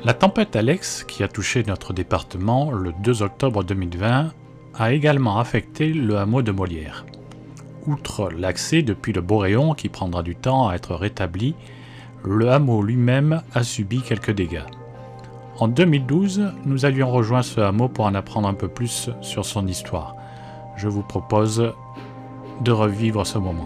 La tempête Alex, qui a touché notre département le 2 octobre 2020, a également affecté le hameau de Molières. Outre l'accès depuis le Boréon qui prendra du temps à être rétabli, le hameau lui-même a subi quelques dégâts. En 2012, nous avions rejoint ce hameau pour en apprendre un peu plus sur son histoire. Je vous propose de revivre ce moment.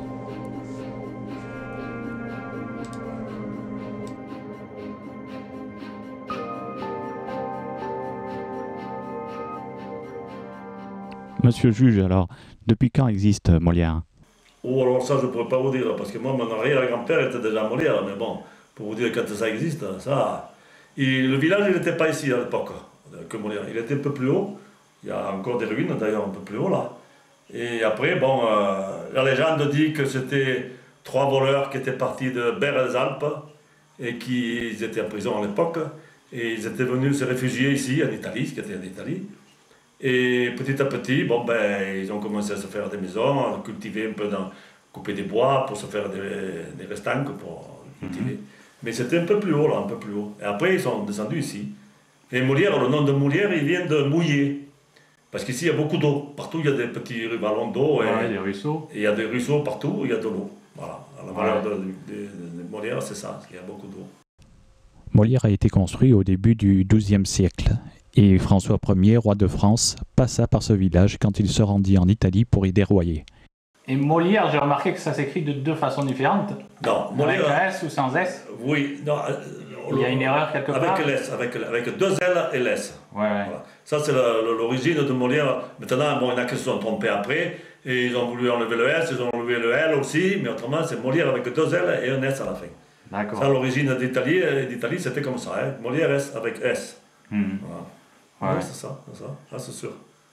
Monsieur le juge, alors, depuis quand existe Molières? Oh, alors ça, je ne pourrais pas vous dire, parce que moi, mon arrière-grand-père était déjà à Molière, mais bon, pour vous dire quand ça existe, ça... Le village, il n'était pas ici à l'époque, que Molière. Il était un peu plus haut, il y a encore des ruines d'ailleurs un peu plus haut là. Et après, bon, la légende dit que c'était 3 voleurs qui étaient partis de Berre-les-Alpes et qui ils étaient en prison à l'époque, et ils étaient venus se réfugier ici, en Italie, ce qui était en Italie. Et petit à petit, bon, ben, ils ont commencé à se faire des maisons, à cultiver un peu, couper des bois pour se faire des restanques pour cultiver. Mais c'était un peu plus haut, là, un peu plus haut. Et après, ils sont descendus ici. Et Molière, le nom de Molière, il vient de mouiller. Parce qu'ici, il y a beaucoup d'eau. Partout, il y a des petits ballons d'eau. Ouais, des ruisseaux. Et il y a des ruisseaux partout, il y a de l'eau. Voilà. La valeur de Molière, c'est ça, il y a beaucoup d'eau. Molière a été construit au début du XIIe siècle. Et François Ier, roi de France, passa par ce village quand il se rendit en Italie pour y déroyer. Et Molière, j'ai remarqué que ça s'écrit de 2 façons différentes. Non, Molière... Avec un S ou sans S? Oui, non... Il y a une erreur quelque part? Avec l'S, avec 2 L et l'S. Ouais, ouais. Voilà. Ça, c'est l'origine de Molière. Maintenant, bon, il y en a qui se sont trompés après, et ils ont voulu enlever le S, ils ont enlevé le L aussi, mais autrement, c'est Molière avec 2 L et un S à la fin. D'accord. Ça, l'origine d'Italie, c'était comme ça, hein. Molière S avec S. Voilà. Ouais. Ouais, c'est ça, c'est sûr.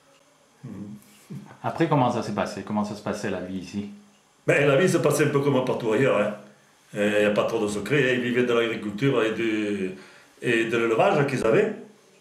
Après, comment ça s'est passé? Comment ça se passait la vie ici? Ben, la vie se passait un peu comme partout ailleurs. Hein. Il n'y a pas trop de secrets. Ils vivaient de l'agriculture et de l'élevage qu'ils avaient.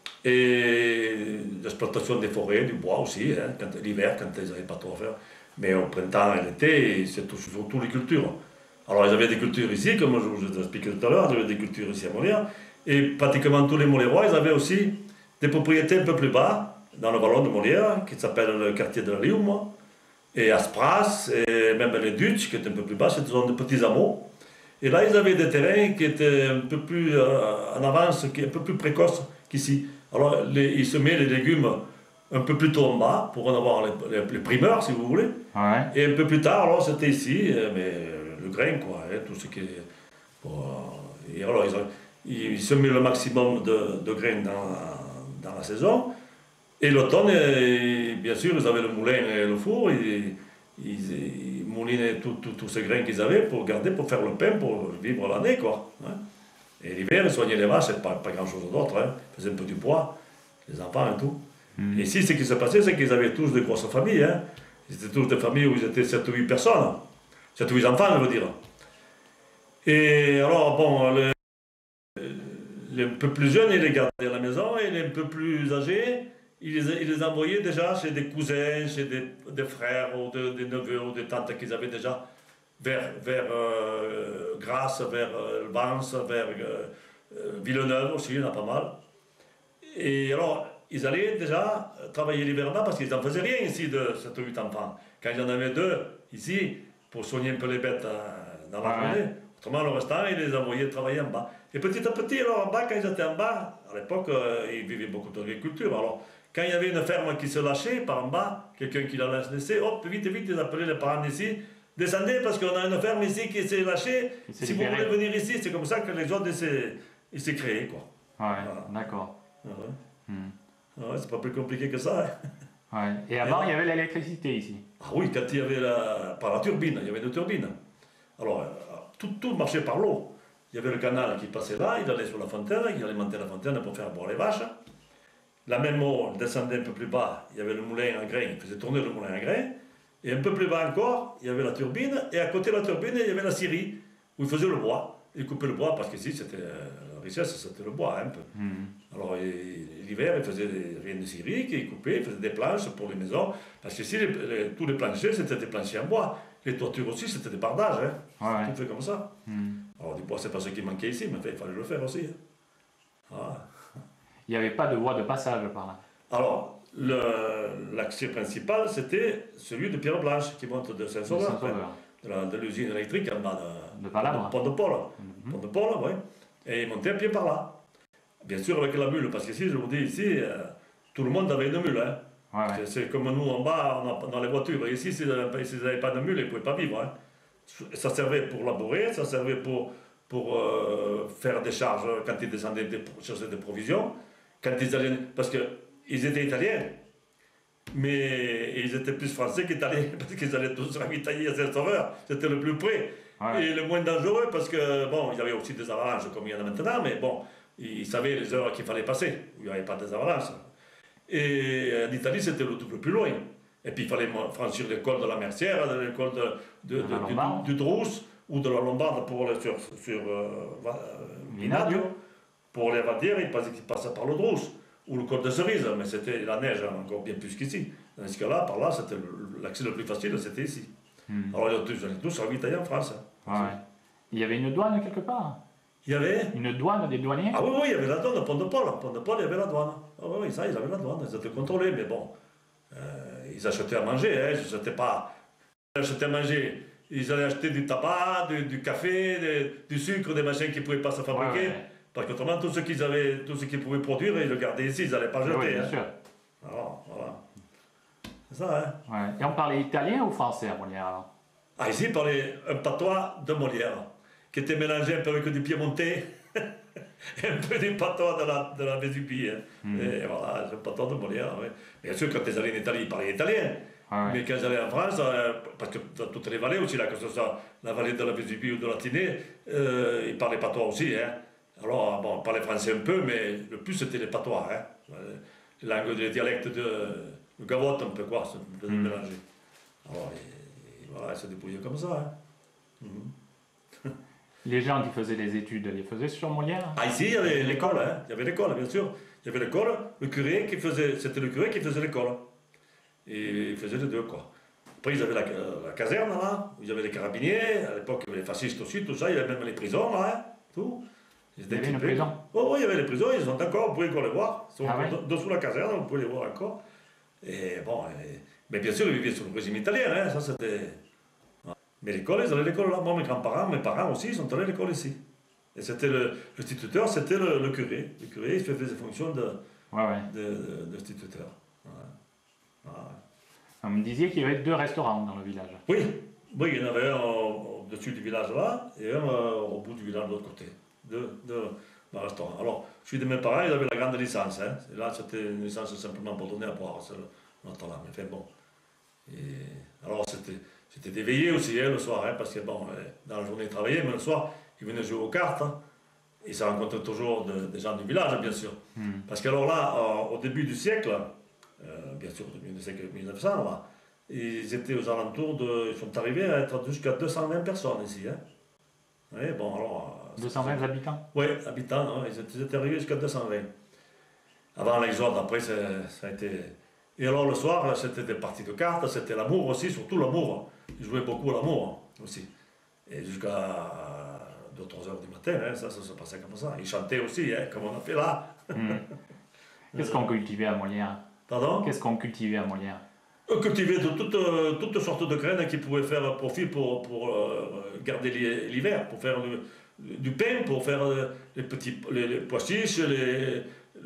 Et l'exploitation des forêts, du bois aussi, hein, l'hiver, quand ils n'avaient pas trop à faire. Mais au printemps et l'été, c'est surtout les cultures. Alors, ils avaient des cultures ici, comme je vous ai expliqué tout à l'heure, ils avaient des cultures ici à Molière. Et pratiquement tous les Molérois, ils avaient aussi des propriétés un peu plus bas, dans le vallon de Molière, qui s'appelle le quartier de la Liume, et Aspras, et même les Ducs, qui est un peu plus bas, ce sont des petits hameaux. Et là, ils avaient des terrains qui étaient un peu plus en avance, un peu plus précoces qu'ici. Alors, ils semaient les légumes un peu plus tôt en bas, pour en avoir les primeurs, si vous voulez. Ouais. Et un peu plus tard, alors, c'était ici, mais le grain, quoi, hein, tout ce qui est... et alors, ils semaient le maximum de grains dans la saison. Et l'automne, bien sûr, ils avaient le moulin et le four, ils moulinaient tous ces grains qu'ils avaient pour garder, pour faire le pain, pour vivre l'année, quoi. Hein. Et l'hiver, ils soignaient les vaches, pas grand-chose d'autre, hein. Ils faisaient un peu du bois, les enfants et tout. Et ici, ce qui se passait, c'est qu'ils avaient tous de grosses familles, hein. C'était tous des familles où ils étaient 7 ou 8 personnes, 7 ou 8 enfants, je veux dire. Et alors, bon, les un peu plus jeunes, ils les gardaient à la maison, et les un peu plus âgés, ils les envoyaient déjà chez des cousins, chez des frères, ou des neveux, ou des tantes qu'ils avaient déjà vers Grasse, vers Vence, vers Villeneuve aussi, il y en a pas mal. Et alors, ils allaient déjà travailler l'hiver là parce qu'ils n'en faisaient rien ici de 7 ou 8 enfants. Quand il y en avait 2 ici, pour soigner un peu les bêtes dans la journée, autrement le restant, ils les envoyaient travailler en bas. Et petit à petit, alors en bas, quand ils étaient en bas, à l'époque, ils vivaient beaucoup d'agriculture. Alors, quand il y avait une ferme qui se lâchait par en bas, quelqu'un qui la laissait, hop, vite, ils appelaient les parents d'ici, descendez parce qu'on a une ferme ici qui s'est lâchée, si vous voulez venir ici, c'est comme ça que les autres, ils s'est créés, quoi. Ouais, voilà. D'accord. Ouais, c'est pas plus compliqué que ça. Hein. Ouais. Et avant, il y avait l'électricité ici. Ah oui, quand il y avait par la turbine, il y avait une turbine. Alors, tout marchait par l'eau. Il y avait le canal qui passait là, il allait sur la fontaine, il alimentait la fontaine pour faire boire les vaches. La même eau descendait un peu plus bas, il y avait le moulin à grains, il faisait tourner le moulin à grains. Et un peu plus bas encore, il y avait la turbine, et à côté de la turbine, il y avait la scierie, où il faisait le bois. Il coupait le bois, parce qu'ici, c'était la richesse, c'était le bois, un peu. Alors, l'hiver, il faisait rien de scierie, il coupait, il faisait des planches pour les maisons. Parce qu'ici, tous les planchers, c'était des planchers en bois. Les toitures aussi, c'était des bardages, hein. Tout fait comme ça. Alors, du bois, c'est pas ce qui manquait ici, mais il fallait le faire aussi. Hein. Il n'y avait pas de voie de passage par là. Alors, l'accès principal, c'était celui de Pierre Blanche, qui monte de Saint-Sauveur, de l'usine électrique en bas de Palabre. Pont de Paul. Pont de Paul, oui. Et il montait à pied par là. Bien sûr, avec la mule, parce qu'ici, je vous dis, ici, tout le monde avait une mule. Hein. Ouais. C'est comme nous en bas, dans les voitures. Et ici, s'ils n'avaient pas de mule, ils ne pouvaient pas vivre. Hein. Ça servait pour labourer, ça servait pour faire des charges quand ils descendaient chercher des provisions. Quand ils allaient, parce qu'ils étaient italiens, mais ils étaient plus français qu'italiens, parce qu'ils allaient tous ravitailler à Saint-Sauveur. C'était le plus près. Ouais. Et le moins dangereux, parce que, bon, il y avait aussi des avalanches comme il y en a maintenant, mais bon, ils savaient les heures qu'il fallait passer. Il n'y avait pas des avalanches. Et en Italie, c'était le double plus loin. Et puis il fallait franchir l'école de la Mercière, l'école du Drousse ou de la Lombarde pour aller sur Vinadio. Pour les Vadières, ils passaient par le Drousse ou le col de Cerise, mais c'était la neige encore bien plus qu'ici. Dans ce cas-là, par là, c'était l'accès le plus facile, c'était ici. Alors ils ont tous ravitaillés en France. Ouais. Il y avait une douane quelque part? Il y avait une douane, des douaniers? Ah oui, il y avait la douane, au Pont de Paul. Au Pont de Paul, il y avait la douane. Ah oui, ça, ils avaient la douane, ils étaient contrôlés, mais bon. Ils achetaient à manger, hein, ils n'achetaient pas. Ils achetaient à manger, ils allaient acheter du tabac, du café, du sucre, des machins qu'ils ne pouvaient pas se fabriquer. Ouais. Parce qu'autrement, tout ce qu'ils pouvaient produire, ils le gardaient ici, ils n'allaient pas jeter. Oui, bien sûr. Alors, voilà. C'est ça, hein. Ouais. Et on parlait italien ou français à Molière alors? Ah, ici, ils parlaient un patois de Molière, qui était mélangé un peu avec du piémontais. Un peu du patois de la Vésubie. Hein. Et voilà, c'est un patois de Molière. Ouais. Bien sûr, quand ils allaient en Italie, ils parlaient italien. Mais quand ils allaient en France, parce que dans toutes les vallées aussi, là, que ce soit la vallée de la Vésubie ou de la Tinée, ils parlaient patois aussi. Hein. Alors, bon, on parlait français un peu, mais le plus c'était les patois. Hein. Les langues, les dialectes de Gavotte, un peu quoi, se mélanger. Alors, et voilà, ils se débrouillaient comme ça. Hein. Les gens qui faisaient des études, les faisaient sur Molière? Ah, ici, il y avait l'école, hein. Il y avait l'école, bien sûr. Il y avait l'école, le curé qui faisait, c'était le curé qui faisait l'école. Et il faisait les deux, quoi. Après, ils avaient la caserne, là, où il y avait les carabiniers, à l'époque, il y avait les fascistes aussi, tout ça, il y avait même les prisons, là, hein, tout. Il y avait une prison? Oh, oui, il y avait les prisons, ils sont encore, vous pouvez encore les voir. Ils sont dessous la caserne, vous pouvez les voir encore. Et bon, mais bien sûr, ils vivaient sous le régime italien, hein, ça c'était... Mais l'école, ils allaient à l'école là. Moi, mes parents aussi, ils sont allés à l'école ici. Et c'était l'instituteur, c'était le curé. Le curé, il faisait des fonctions d'instituteur. On me disait qu'il y avait 2 restaurants dans le village. Oui, il y en avait un au-dessus du village là, et un au bout du village de l'autre côté. Deux restaurants. Alors, je suis de mes parents, ils avaient la grande licence. Hein. Et là, c'était une licence simplement pour donner à boire. Notre là, mais enfin bon. Et alors, c'était des veillées aussi, hein, le soir, hein, parce que bon, dans la journée ils travaillaient, mais le soir, ils venaient jouer aux cartes. Hein, et ça rencontrait toujours des gens du village, bien sûr. Parce que alors là, au début du siècle, bien sûr, du siècle 1900, là, ils étaient aux alentours ils sont arrivés à être jusqu'à 220 personnes ici. Hein. Oui, bon, alors... 220 habitants? Oui, habitants, hein, ils étaient arrivés jusqu'à 220. Avant l'exode, après, ça a été... Et alors le soir, c'était des parties de cartes, c'était l'amour aussi, surtout l'amour. Ils jouaient beaucoup à l'amour aussi. Et jusqu'à 2-3 heures du matin, hein, ça se passait comme ça. Ils chantaient aussi, hein, comme on a fait là. Qu'est-ce qu'on cultivait à Molière? Pardon? Qu'est-ce qu'on cultivait à Molière? On cultivait de toutes sortes de graines qui pouvaient faire profit pour garder l'hiver, pour faire du pain, pour faire les pois chiches, les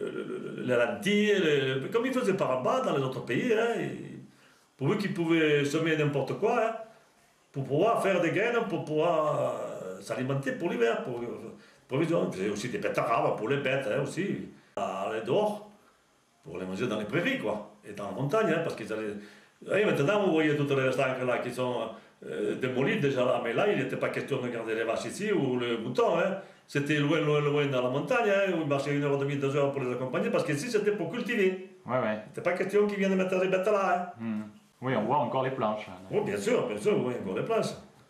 lentilles, comme ils faisaient par en bas dans les autres pays, hein, pourvu qu'ils pouvaient semer n'importe quoi, hein, pour pouvoir faire des graines, pour pouvoir s'alimenter pour l'hiver, pour provision. Ils faisaient aussi des bêtes arabes pour les bêtes, hein, aussi, à aller dehors, pour les manger dans les prairies, quoi, et dans la montagne, hein, parce qu'ils allaient... Et maintenant, vous voyez toutes les estanques là qui sont démolies déjà là, mais là, il n'était pas question de garder les vaches ici ou les moutons, hein. C'était loin, loin, loin dans la montagne, hein, où ils marchaient 1h30, 2 heures pour les accompagner, parce qu'ici c'était pour cultiver. Ouais. C'était pas question qu'ils viennent mettre les bêtes là. Hein. Oui, on voit encore les planches. Hein. Oui, bien sûr, vous voyez encore les planches.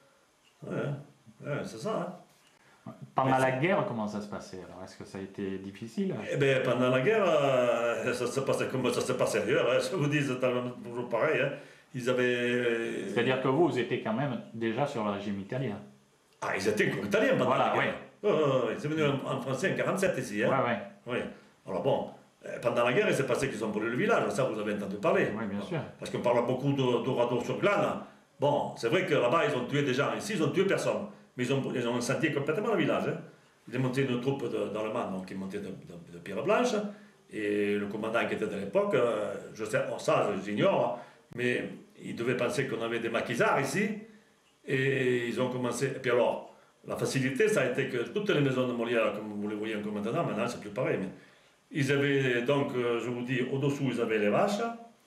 Ouais, c'est ça. Hein. Pendant la guerre, comment ça se passait alors? Est-ce que ça a été difficile? Eh bien, pendant la guerre, ça se passait comme ça se passait ailleurs. Hein. Je vous dis, c'était toujours pareil. Hein. Ils avaient... C'est-à-dire que vous étiez quand même déjà sur le régime italien. Ah, ils étaient encore italiens pendant la guerre. Oui. Ils sont venus en français en 1947 ici. Hein. Oui. Alors bon, pendant la guerre, il s'est passé qu'ils ont brûlé le village, ça vous avez entendu parler. Oui, bien sûr. Parce qu'on parle beaucoup d'Oradour-sur-Glane. Bon, c'est vrai que là-bas, ils ont tué des gens. Ici, ils ont tué personne. Mais ils ont incendié complètement le village. Hein. Ils ont monté une troupe d'Allemands, donc ils montaient de pierre blanche. Et le commandant qui était de l'époque, je sais, ça, j'ignore, mais il devait penser qu'on avait des maquisards ici. Et ils ont commencé. Et puis alors, la facilité, ça a été que toutes les maisons de Molière, comme vous les voyez encore maintenant, c'est plus pareil. Mais ils avaient donc, je vous dis, au-dessous, ils avaient les vaches,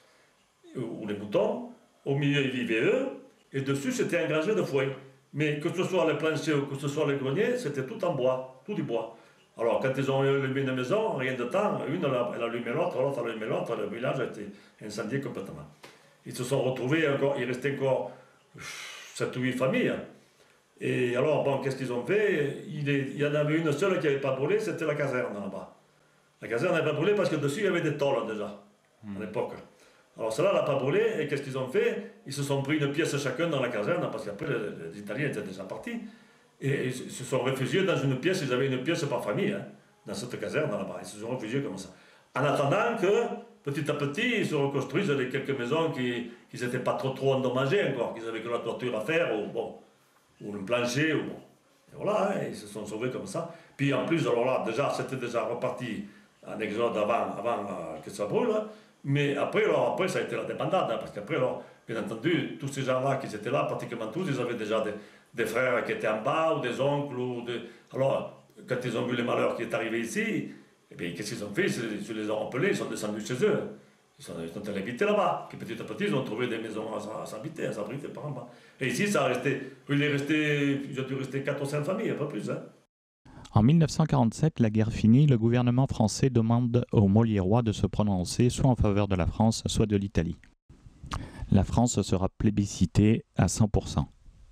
ou les moutons. Au milieu, ils vivaient eux. Et dessus, c'était engrangé de fouet. Mais que ce soit les planchers ou que ce soit les greniers, c'était tout en bois, tout du bois. Alors, quand ils ont allumé une maison, rien de temps, une elle a allumé l'autre, l'autre a allumé l'autre, le village a été incendié complètement. Ils se sont retrouvés encore, il restait encore 7 ou 8 familles. Et alors, bon, qu'est-ce qu'ils ont fait? Il y en avait une seule qui n'avait pas brûlé, c'était la caserne là-bas. La caserne n'avait pas brûlé parce que dessus, il y avait des tôles déjà, à l'époque. Alors cela n'a pas brûlé, et qu'est-ce qu'ils ont fait? Ils se sont pris une pièce chacun dans la caserne, parce qu'après les Italiens étaient déjà partis, et ils se sont réfugiés dans une pièce, ils avaient une pièce par famille, hein, dans cette caserne là-bas, ils se sont réfugiés comme ça. En attendant que, petit à petit, ils se reconstruisent les quelques maisons qui n'étaient pas trop endommagées encore, qu'ils avaient que la toiture à faire, ou le plancher, ou bon. Et voilà, hein, ils se sont sauvés comme ça. Puis en plus, alors là, déjà, c'était déjà reparti en exode avant que ça brûle, hein. Mais après, ça a été la débandade, hein, parce qu'après, bien entendu, tous ces gens-là qui étaient là, pratiquement tous, ils avaient déjà des frères qui étaient en bas, ou des oncles, Alors, quand ils ont vu les malheurs qui est arrivé ici, eh bien, qu'est-ce qu'ils ont fait? Ils les ont appelés, ils sont descendus chez eux. Ils sont allés habiter là-bas. Puis petit à petit, ils ont trouvé des maisons à s'habiter, à s'abriter par en bas. Et ici, ça a resté, il a dû rester 4 ou 5 familles, pas plus, hein. En 1947, la guerre finie, le gouvernement français demande aux Moliérois de se prononcer soit en faveur de la France, soit de l'Italie. La France sera plébiscitée à 100%.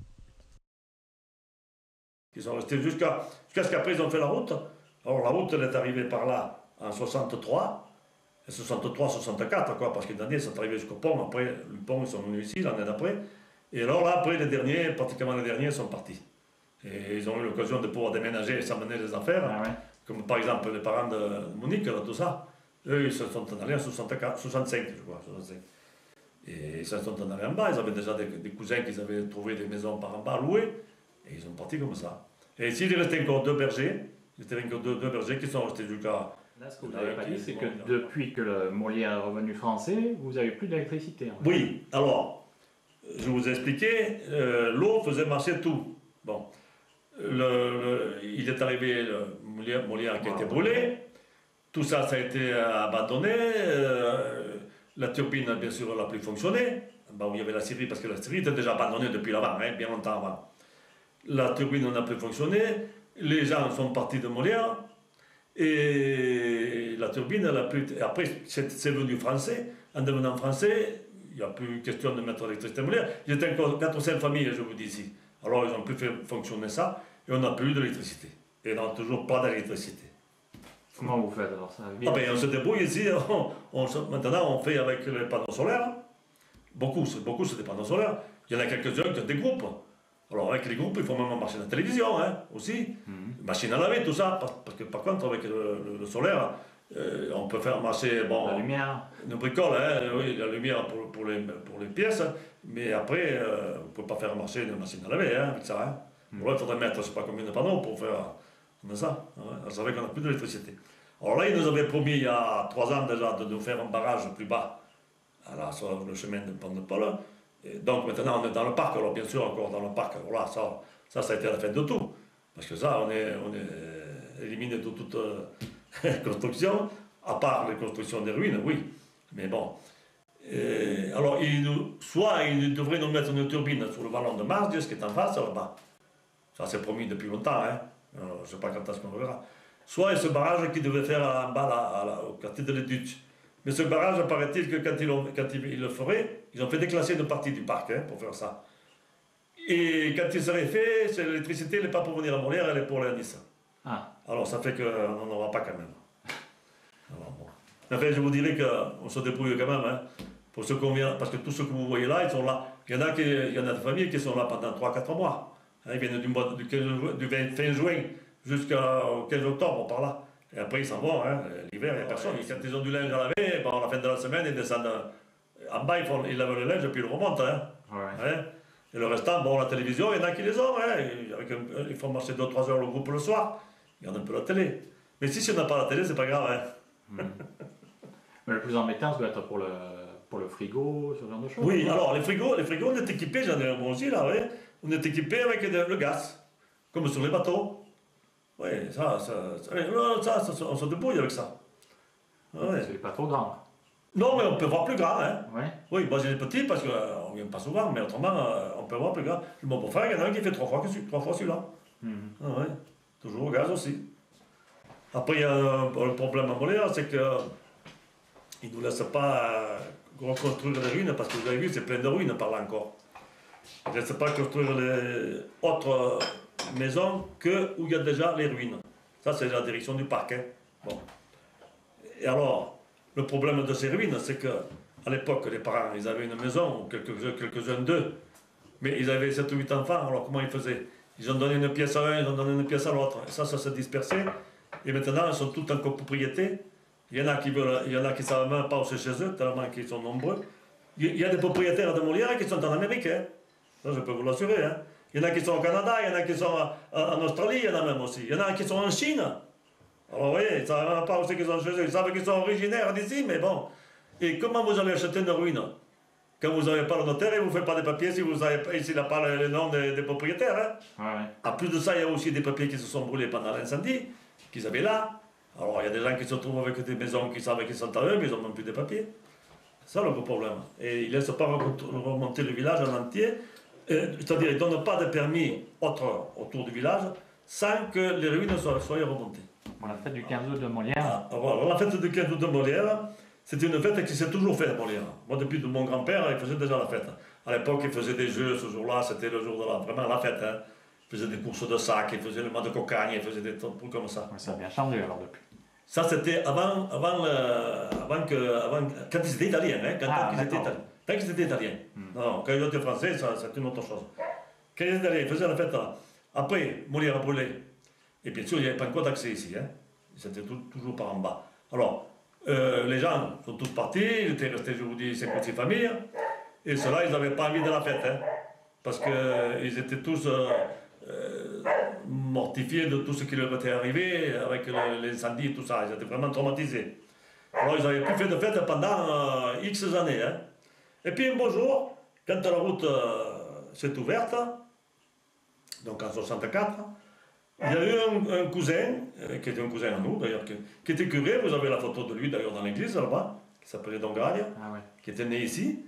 Ils sont restés jusqu'à ce qu'après ils ont fait la route. Alors la route, elle est arrivée par là en 63, et 63-64, quoi, parce que l'année, ils sont arrivés jusqu'au pont. Après, le pont, ils sont venus ici l'année d'après. Et alors là, après, pratiquement les derniers, sont partis. Et ils ont eu l'occasion de pouvoir déménager et s'amener des affaires, comme par exemple les parents de Monique, là, tout ça. Eux, ils se sont en allés en 65, je crois. 65. Et ils se sont en allés en bas, ils avaient déjà des cousins qui avaient trouvé des maisons par en bas louées, et ils sont partis comme ça. Et ici, il restait encore 2 bergers, deux bergers qui sont restés jusqu'à... Là, ce que vous n'avez pas dit, c'est que depuis que le Molière est revenu français, vous n'avez plus d'électricité. En fait. Oui, alors, je vous ai expliqué, l'eau faisait marcher tout. Bon. Il est arrivé le Molière qui a été brûlé, tout ça, ça a été abandonné, la turbine, bien sûr, n'a plus fonctionné, où il y avait la scierie, parce que la scierie était déjà abandonnée depuis l'avant, hein, bien longtemps avant. La turbine n'a plus fonctionné, les gens sont partis de Molière, et la turbine, elle a plus... Après, c'est venu français, en devenant français, il n'y a plus question de mettre l'électricité à Molière, il y était encore 4 ou 5 familles, je vous dis ici. Alors ils ont pu faire fonctionner ça et on n'a plus d'électricité. Et on n'a toujours pas d'électricité. Comment vous faites alors ça? On se débrouille ici, maintenant on fait avec les panneaux solaires. Beaucoup c'est des panneaux solaires. Il y en a quelques-uns qui ont des groupes. Alors avec les groupes, il faut même marcher la télévision, hein, aussi. Machine à laver, tout ça. Parce que par contre, avec le solaire, on peut faire marcher la lumière. Une bricole, hein, oui, la lumière pour les pièces, mais après, on ne peut pas faire marcher une machine à laver, hein, avec ça. Hein. Alors là, il faudrait mettre, je ne sais pas combien de panneaux pour faire ça. Hein. On savait qu'on n'a plus d'électricité. Alors là, ils nous avaient promis il y a 3 ans déjà de nous faire un barrage plus bas, sur le chemin de Pont de Paul. Et donc maintenant, on est dans le parc, alors bien sûr, encore dans le parc. Alors là, ça a été la fin de tout. Parce que ça, on est éliminé de toute construction, à part les constructions des ruines, oui. Mais bon. Alors, soit ils devraient nous mettre une turbine sur le vallon de Mars, ce qui est en face, là-bas. Ça, c'est promis depuis longtemps, hein. Alors, je ne sais pas quand est-ce qu'on le verra. Soit ce barrage qu'ils devaient faire en bas, au quartier de l'Éduc. Mais ce barrage, paraît-il que quand ils le feraient, ils ont fait déclasser une partie du parc, hein, pour faire ça. Et quand il serait fait, l'électricité n'est pas pour venir à Molière, elle est pour la Nice. Alors, ça fait qu'on n'en aura pas quand même. Alors, bon. Enfin, je vous dirais qu'on se débrouille quand même, hein, pour ceux qu'on vient, parce que tous ceux que vous voyez là, ils sont là. Il y en a des familles qui sont là pendant 3-4 mois. Hein, ils viennent du fin juin jusqu'au 15 octobre, par là. Et après, ils s'en vont, hein. L'hiver, il n'y a personne. Quand ils ont du linge à laver, bon, à la fin de la semaine, ils descendent en bas, ils lavent le linge, puis ils le remontent. Hein. Ouais. Hein. Et le restant, bon, la télévision, il y en a qui les ont. Hein. Ils font marcher 2-3 heures le groupe le soir. Ils regardent un peu la télé. Mais si on n'a pas la télé, c'est pas grave. Hein. Mais le plus embêtant, ça doit être pour le frigo, ce genre de choses. Oui, alors les frigos, on est équipés, j'en ai un bon aussi là, ouais. On est équipés avec le gaz, comme sur les bateaux. Oui, ça, on se débrouille avec ça. Ouais. C'est pas trop grand. Non, mais on peut voir plus grand, hein. Ouais. Oui, moi j'ai des petits parce qu'on ne vient pas souvent, mais autrement, on peut voir plus grand. Mon beau-frère, il y en a un qui fait 3 fois celui-là. Ah, ouais. Toujours au gaz aussi. Après, il y a un problème à Molière, c'est qu'ils ne nous laissent pas reconstruire les ruines, parce que vous avez vu, c'est plein de ruines par là encore. Ils ne laissent pas construire les autres maisons que où il y a déjà les ruines. Ça, c'est la direction du parc. Hein. Bon. Et alors, le problème de ces ruines, c'est qu'à l'époque, les parents, ils avaient une maison, quelques-uns d'eux, mais ils avaient 7 ou 8 enfants, alors comment ils faisaient? Ils ont donné une pièce à un, ils ont donné une pièce à l'autre. Et ça s'est dispersé. Et maintenant, ils sont tous en copropriété. Il y en a qui ne savent même pas où c'est chez eux, tellement qu'ils sont nombreux. Il y a des propriétaires de Molière qui sont en Amérique. Hein. Ça, je peux vous l'assurer. Hein. Il y en a qui sont au Canada, il y en a qui sont en Australie, il y en a même aussi. Il y en a qui sont en Chine. Alors, vous voyez, ils ne savent même pas où c'est qu'ils sont chez eux. Ils savent qu'ils sont originaires d'ici, mais bon. Et comment vous allez acheter une ruine? Quand vous n'avez pas le notaire, il ne vous fait pas des papiers si vous avez s'il n'a pas le nom des propriétaires. Hein. Ouais. En plus de ça, il y a aussi des papiers qui se sont brûlés pendant l'incendie, qu'ils avaient là. Alors, il y a des gens qui se retrouvent avec des maisons qui savent qu'ils sont à eux, mais ils n'ont même plus de papiers. C'est ça le gros problème. Et ils ne laissent pas remonter le village en entier. C'est-à-dire, ils ne donnent pas de permis autour du village sans que les ruines soient remontées. Bon, la fête du 15 août de Molière. Alors, la fête du 15 août de Molière, c'est une fête qui s'est toujours faite à Molière. Moi, depuis mon grand-père, il faisait déjà la fête. À l'époque, il faisait des jeux, ce jour-là, c'était le jour de vraiment la fête. Hein. Il faisait des courses de sacs, il faisait le mois de cocagne, il faisait des trucs comme ça. Ouais, ça a bien changé alors depuis. Ça, c'était quand ils étaient italiens. Hein, quand ils étaient italiens. Non, quand ils étaient français, c'est une autre chose. Quand ils étaient italiens, ils faisaient la fête là. Après, Molière a brûlé. Et bien sûr, il n'y avait pas encore d'accès ici. Hein. C'était toujours par en bas. Alors, les gens sont tous partis, il était resté, je vous dis, 5 petites familles. Et ceux-là, ils n'avaient pas envie de la fête. Hein, parce qu'ils étaient tous mortifiés de tout ce qui leur était arrivé avec l'incendie et tout ça. Ils étaient vraiment traumatisés. Alors, ils n'avaient plus fait de fête pendant X années. Hein. Et puis, un beau jour, quand la route s'est ouverte, donc en 64, il y a eu un cousin, qui était un cousin à nous d'ailleurs, qui était curé, vous avez la photo de lui d'ailleurs dans l'église là-bas, qui s'appelait Dongagne, qui était né ici,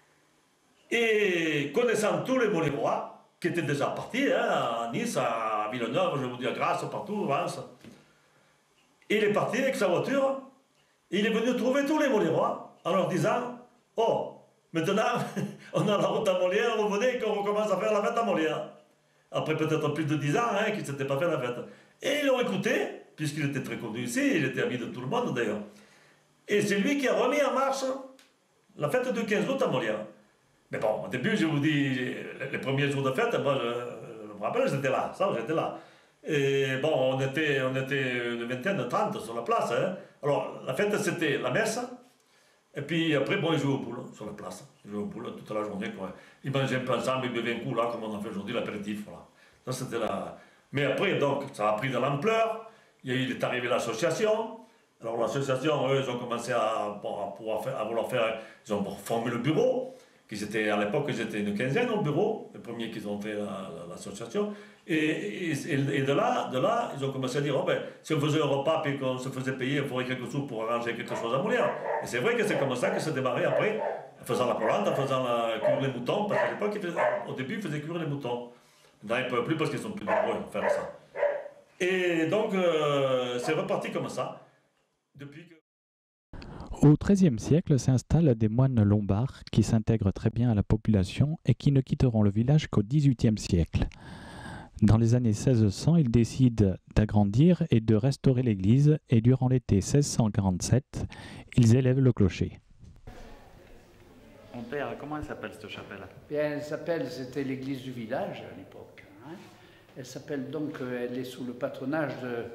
et connaissant tous les Molérois, qui étaient déjà partis, hein, à Nice, à Villeneuve, je vous dis à Grasse, partout, Vence. Et il est parti avec sa voiture, et il est venu trouver tous les Molérois en leur disant, oh, maintenant, on a la route à Molière, revenez qu'on recommence à faire la fête à Molière. Après peut-être plus de 10 ans hein, qu'il ne s'était pas fait la fête. Et ils l'ont écouté, puisqu'il était très connu ici, il était ami de tout le monde d'ailleurs. Et c'est lui qui a remis en marche la fête du 15 août à Molière. Mais bon, au début, je vous dis, les premiers jours de fête, moi je me rappelle, j'étais là, j'étais là. Et bon, on était une vingtaine, 30 sur la place. Hein. Alors, la fête, c'était la messe. Et puis après, bon, ils jouaient au poule sur la place. Ils jouaient au poule toute la journée. Quoi. Ils mangeaient un peu ensemble, ils buvaient un coup, là, comme on a fait aujourd'hui, l'apéritif. Voilà. Ça, c'était là. Mais après, donc, ça a pris de l'ampleur. Il est arrivé l'association. Alors, l'association, eux, ils ont commencé à vouloir faire. Ils ont formé le bureau. À l'époque, ils étaient une quinzaine au bureau, les premiers qui ont fait l'association. Et de là, ils ont commencé à dire, oh ben, si on faisait un repas et qu'on se faisait payer, il faudrait quelques sous pour arranger quelque chose à Molière. Et c'est vrai que c'est comme ça que ça démarrait après, en faisant la polente, en faisant cuire les moutons, parce qu'à l'époque, au début, ils faisaient cuire les moutons. Maintenant, ils ne peuvent plus parce qu'ils sont plus nombreux à faire ça. Et donc, c'est reparti comme ça. Depuis que... Au XIIIe siècle s'installent des moines lombards qui s'intègrent très bien à la population et qui ne quitteront le village qu'au XVIIIe siècle. Dans les années 1600, ils décident d'agrandir et de restaurer l'église et durant l'été 1647, ils élèvent le clocher. Mon père, comment elle s'appelle cette chapelle? Bien, c'était l'église du village à l'époque. Hein. Elle s'appelle donc, elle est sous le patronage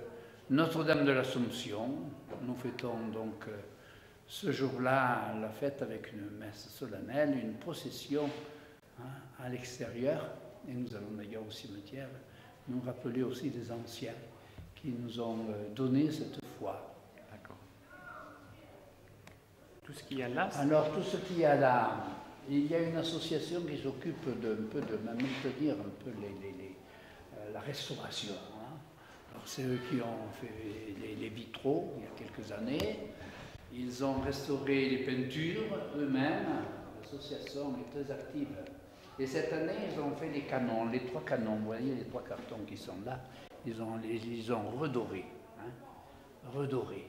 Notre-Dame de l'Assomption. Nous fêtons donc ce jour-là la fête avec une messe solennelle, une procession à l'extérieur. Et nous allons d'ailleurs au cimetière nous rappeler aussi des anciens qui nous ont donné cette foi. D'accord. Tout ce qu'il y a là. Alors tout ce qu'il y a là, il y a une association qui s'occupe de maintenir un peu la restauration. Alors c'est eux qui ont fait les vitraux il y a quelques années. Ils ont restauré les peintures eux-mêmes. L'association est très active. Et cette année, ils ont fait les canons, les 3 canons. Vous voyez les 3 cartons qui sont là. Ils ont redoré. Redoré.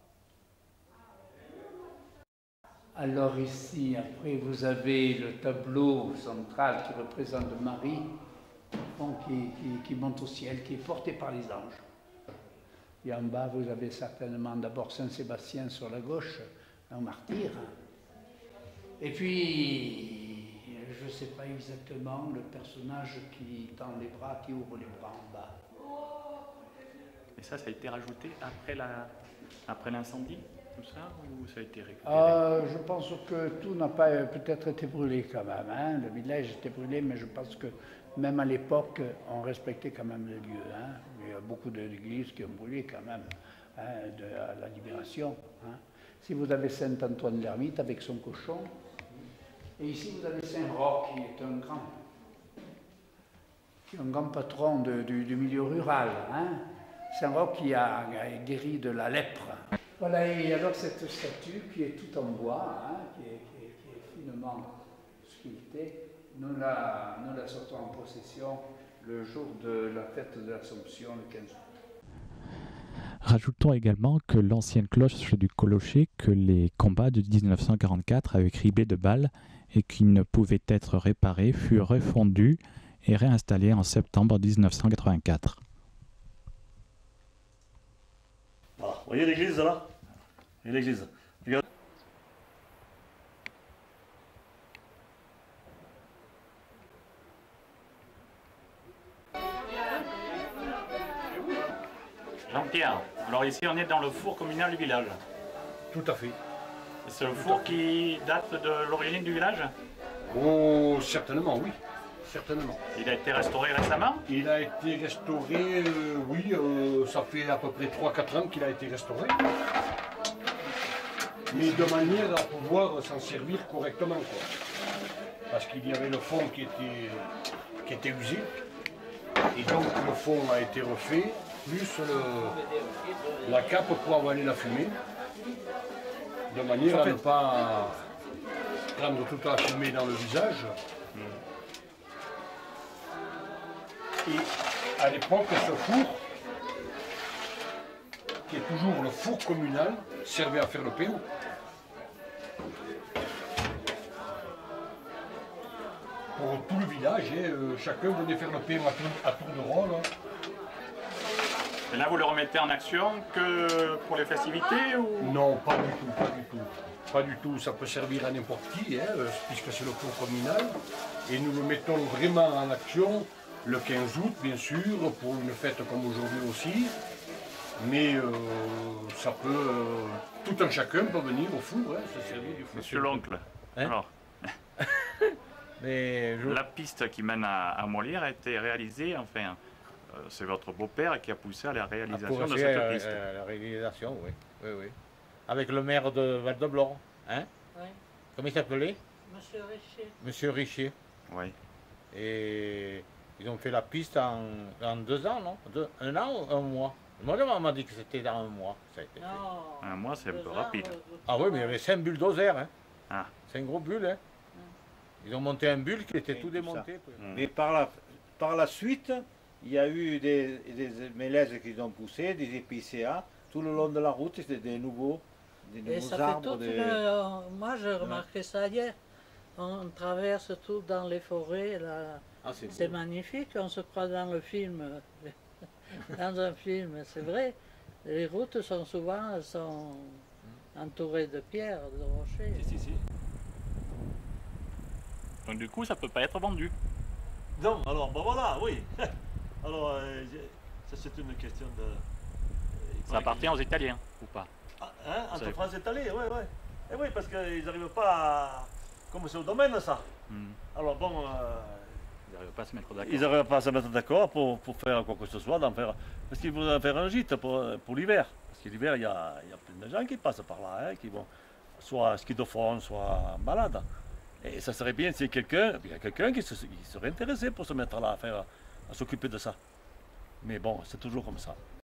Alors ici, après, vous avez le tableau central qui représente Marie, qui monte au ciel, qui est porté par les anges. Et en bas, vous avez certainement d'abord Saint-Sébastien sur la gauche, un martyr. Et puis, je ne sais pas exactement le personnage qui tend les bras, qui ouvre les bras en bas. Et ça a été rajouté après l'incendie, tout ça, ou ça a été récupéré? Je pense que tout n'a pas peut-être été brûlé quand même. Hein. Le village était brûlé, mais je pense que même à l'époque, on respectait quand même le lieu. Hein. Il y a beaucoup d'églises qui ont brûlé quand même à la Libération. Hein. Si vous avez Saint-Antoine l'Ermite avec son cochon, et ici vous avez Saint-Roch qui est un grand patron du milieu rural. Hein. Saint-Roch qui a guéri de la lèpre. Voilà, et alors cette statue qui est toute en bois, hein, qui est finement sculptée, nous la sortons en procession le jour de la fête de l'Assomption, le 15 août. Rajoutons également que l'ancienne cloche du clocher que les combats de 1944 avaient criblé de balles et qui ne pouvaient être réparées fut refondue et réinstallée en septembre 1984. Voilà, vous voyez l'église là? Et l'église. Regardez. Jean-Pierre, alors ici on est dans le four communal du village. Tout à fait. C'est le four qui date de l'origine du village? Oh, certainement, oui. Certainement. Il a été restauré récemment? Il a été restauré, oui, ça fait à peu près 3-4 ans qu'il a été restauré. Mais de manière à pouvoir s'en servir correctement, quoi. Parce qu'il y avait le fond qui était usé. Et donc le fond a été refait, plus la cape pour avaler la fumée. De manière à ne pas prendre toute la fumée dans le visage. Et à l'époque, ce four, qui est toujours le four communal, servait à faire le péro. Pour tout le village, chacun venait faire le péro à tour de rôle. Et là vous le remettez en action que pour les festivités ou... Non, pas du tout, pas du tout. Pas du tout, ça peut servir à n'importe qui, puisque c'est le four communal. Et nous le mettons vraiment en action le 15 août, bien sûr, pour une fête comme aujourd'hui aussi. Mais ça peut, tout un chacun peut venir au four, se servir du four. Monsieur l'oncle, alors, la piste qui mène à Molière a été réalisée, enfin, c'est votre beau-père qui a poussé à la réalisation de cette piste. La réalisation, oui. Avec le maire de Val-de-Blore, hein? Oui. Comment il s'appelait? Monsieur Richer. Monsieur Richer. Oui. Et ils ont fait la piste en 2 ans, non? 1 an ou 1 mois? Moi, on m'a dit que c'était dans 1 mois. Ça a été fait. Un mois, c'est un peu rapide. Ah oui, mais il y avait 5 bulldozers, hein? Ah. 5 gros bulles, hein? Ils ont monté un bulle qui était tout démonté. Mais par la suite, il y a eu des mélèzes qui ont poussé, des épicéas. Tout le long de la route, c'était des nouveaux Et ça arbres. fait moi, j'ai remarqué ça hier. On traverse tout dans les forêts. Là. Ah, c'est magnifique. On se croit dans le film. Dans un film, c'est vrai. Les routes sont souvent entourées de pierres, de rochers. Si. Donc du coup, ça peut pas être vendu. Non, alors, ben voilà, oui. Alors, ça c'est une question de... Ça appartient aux Italiens, ou pas? Ah, hein, entre France et Italie, oui, oui. Et oui, parce qu'ils n'arrivent pas à... Comme c'est au domaine, ça. Alors bon... ils n'arrivent pas à se mettre d'accord. Ils n'arrivent pas à se mettre d'accord pour faire quoi que ce soit, parce qu'ils voudraient faire un gîte pour l'hiver. Parce que l'hiver, il y a plein de gens qui passent par là, hein, qui vont soit ski de fond, soit balade. Et ça serait bien s'il y a quelqu'un qui serait intéressé pour se mettre là, à s'occuper de ça. Mais bon, c'est toujours comme ça.